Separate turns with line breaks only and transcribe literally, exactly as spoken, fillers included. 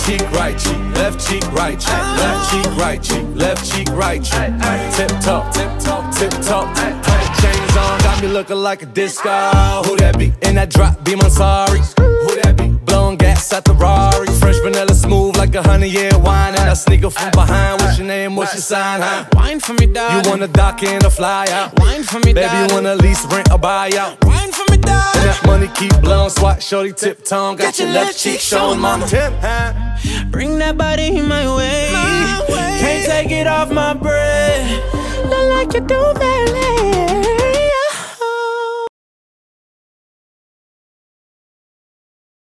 cheek, right cheek, left cheek, right cheek, left cheek, right cheek, left cheek, right cheek. Tip top, tip top, tip top. Chains on, got me looking like a disco. Who that be? In that drop, be my sorry. Who that be? Blowing gas at the Rari. Fresh vanilla smooth like a hundred year wine. And I sneak up from behind. What's your name? What's your sign? Huh?
Wine for me, dog.
You wanna dock in or fly out?
Wine for me, dog.
Baby, you wanna lease, rent, or buy out?
Wine for me, dog.
And that money keep blowing, swat, shorty, tip tongue. Got your left cheek showing, mama. Tip, huh?
Bring that body my way. my way. Can't take it off my breath. Not like you do, baby.